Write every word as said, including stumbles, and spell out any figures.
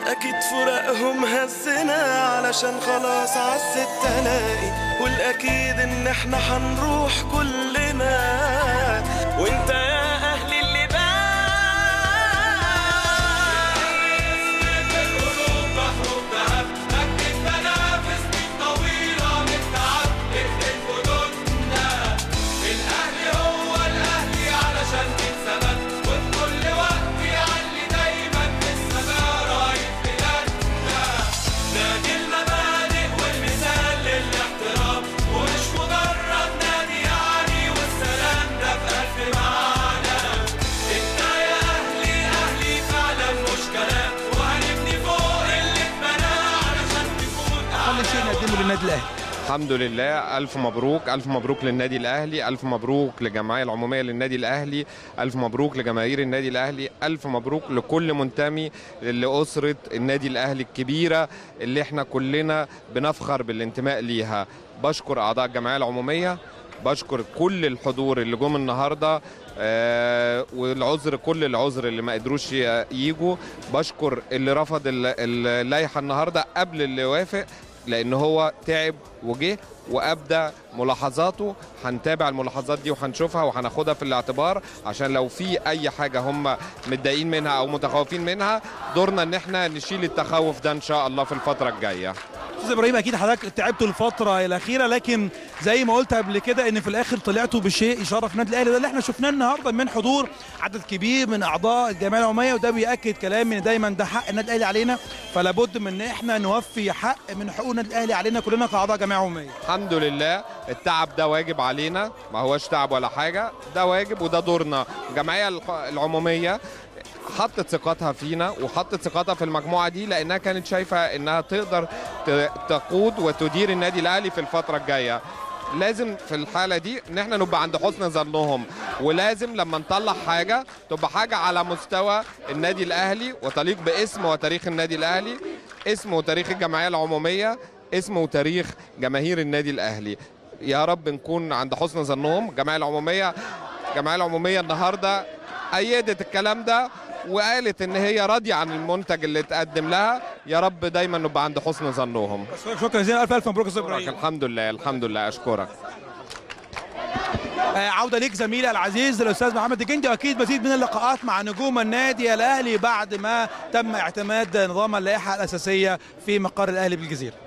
اكيد فراقهم هزنا علشان خلاص عزت تلاقي، والاكيد ان احنا هنروح كلنا. وانت يا اهلي اللي للنادي الاهلي. الحمد لله، الف مبروك، الف مبروك للنادي الاهلي، الف مبروك للجمعيه العموميه للنادي الاهلي، الف مبروك لجماهير النادي الاهلي، الف مبروك لكل منتمي لاسره النادي الاهلي الكبيره اللي احنا كلنا بنفخر بالانتماء ليها. بشكر اعضاء الجمعيه العموميه، بشكر كل الحضور اللي جم النهارده، آه والعذر كل العذر اللي ما قدروش ييجوا، بشكر اللي رفض اللائحه النهارده قبل اللي وافق، لأن هو تعب وجه وأبدى ملاحظاته. هنتابع الملاحظات دي وهنشوفها وهناخدها في الاعتبار، عشان لو في أي حاجة هم متضايقين منها أو متخوفين منها دورنا إن احنا نشيل التخوف ده إن شاء الله في الفترة الجاية. استاذ ابراهيم، اكيد حضرتك تعبتوا الفتره الاخيره، لكن زي ما قلت قبل كده ان في الاخر طلعتوا بشيء يشرف النادي الاهلي، ده اللي احنا شفناه النهارده من حضور عدد كبير من اعضاء الجمعيه العموميه، وده بياكد كلامي ان دايما ده حق النادي الاهلي علينا، فلا بد من ان احنا نوفي حق من حقوق النادي الاهلي علينا كلنا كاعضاء جمعيه عموميه. الحمد لله، التعب ده واجب علينا، ما هوش تعب ولا حاجه، ده واجب وده دورنا. الجمعيه العموميه حطت ثقتها فينا وحطت ثقتها في المجموعه دي، لانها كانت شايفه انها تقدر تقود وتدير النادي الاهلي في الفتره الجايه. لازم في الحاله دي ان احنا نبقى عند حسن ظنهم، ولازم لما نطلع حاجه تبقى حاجه على مستوى النادي الاهلي وتليق باسم وتاريخ النادي الاهلي، اسم وتاريخ الجمعيه العموميه، اسم وتاريخ جماهير النادي الاهلي. يا رب نكون عند حسن ظنهم. الجمعيه العموميه الجمعيه العموميه النهارده ايدت الكلام ده وقالت ان هي راضيه عن المنتج اللي اتقدم لها. يا رب دايما نبقى عند حسن ظنهم. شكرا جزيلا، الف الف مبروك يا استاذ ابراهيم. الحمد لله الحمد لله، اشكرك. آه عوده ليك زميلي العزيز الاستاذ محمد الجندي، واكيد مزيد من اللقاءات مع نجوم النادي الاهلي بعد ما تم اعتماد نظام اللائحه الاساسيه في مقر الاهلي بالجزيره.